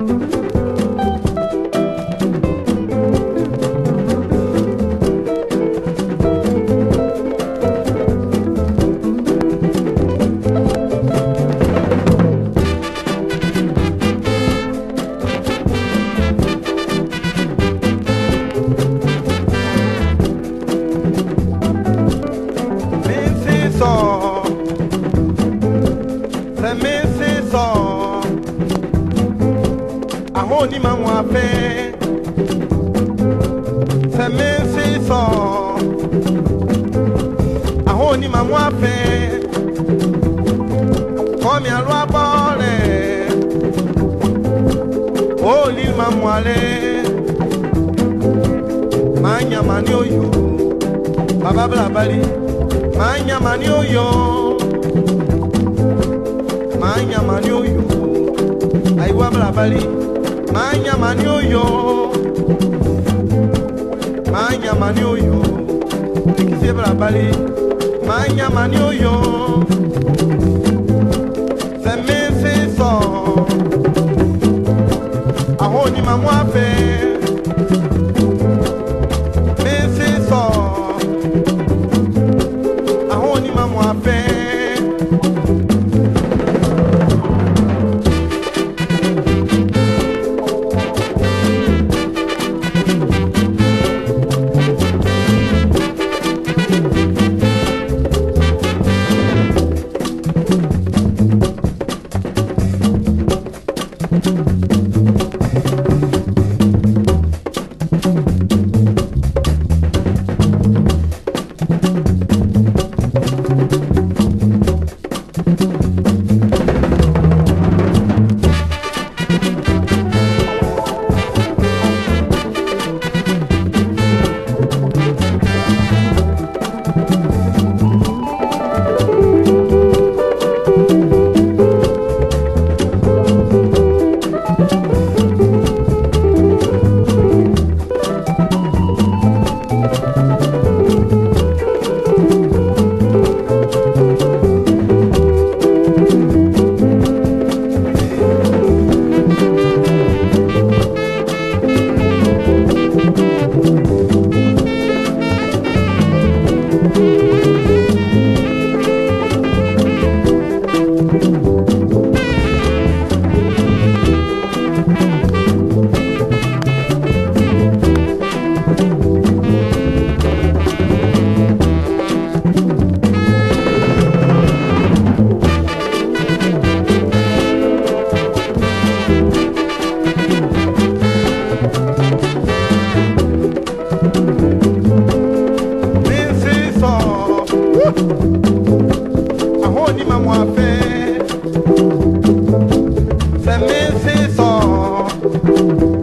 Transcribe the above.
Ni mamwa fe se me si so aho ni mamwa fe komi alwa bole o li mamwa le manya mani oyo baba bla bali manya mani oyo aiwa bla bali manya mani oyo ikisi bla bali manya mani oyo se me se so aho ni mamwa fe me se so aho ni mamwa fe aho ni mamwa fe se me se so